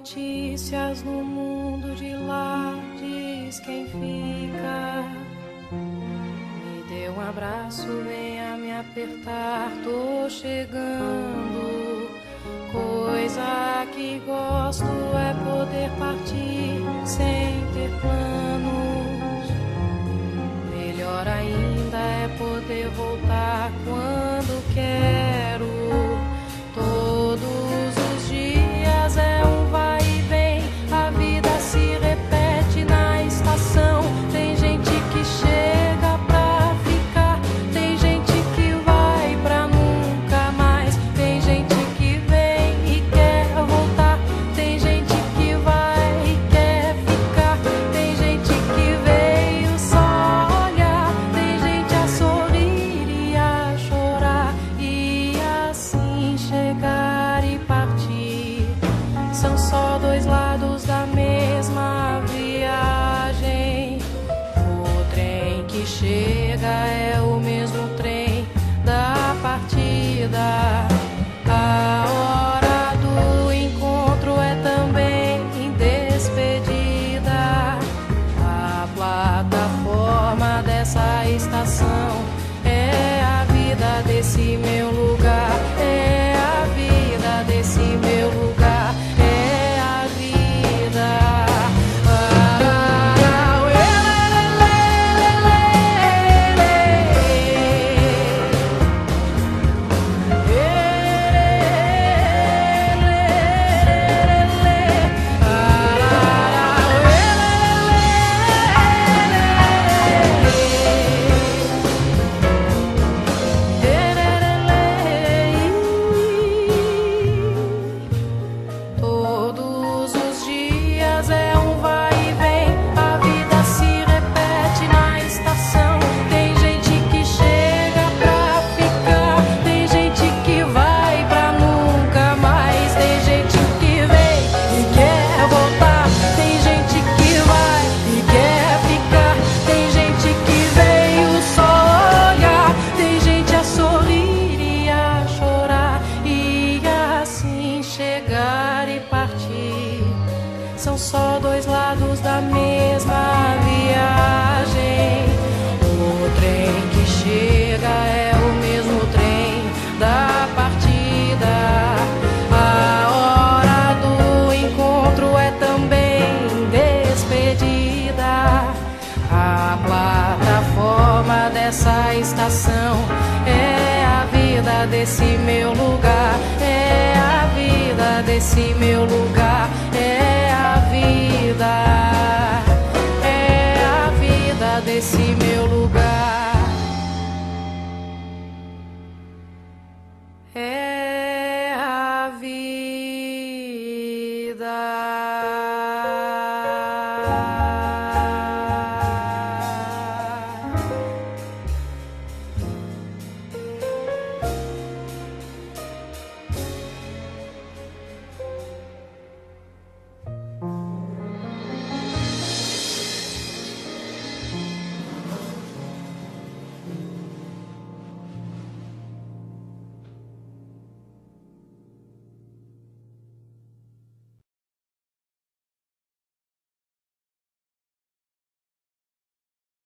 notícias no mundo de lá, diz quem fica. Me dê um abraço, venha me apertar, tô chegando. Coisa que gosto é poder partir sem ter planos. Melhor ainda é poder voltar quando quero. Todos os dias é um vai e vem, a vida se repete na estação. Tem gente que chega pra ficar, tem gente que vai pra nunca mais. Tem gente que vem e quer voltar, tem gente que vai e quer ficar. Tem gente que veio só olhar, tem gente a sorrir e a chorar, e assim chegar e partir. São só dois lados da mesma viagem. O trem que chega é o mesmo trem da partida. A hora do encontro é também despedida. A plataforma dessa estação é a vida desse meu lugar. É a vida desse meu lugar. É a vida. Todos os dias é um vai e vem, a vida se repete na estação. Tem gente que chega pra ficar, tem gente que vai pra nunca mais. Tem gente que vem e quer voltar, tem gente que vai e quer ficar. Tem gente que veio só olhar, tem gente a sorrir e a chorar, e assim chegar e partir. São só dois lados da mesma viagem. O trem que chega é o mesmo trem da partida. A hora do encontro é também despedida. A plataforma dessa estação é a vida desse meu lugar.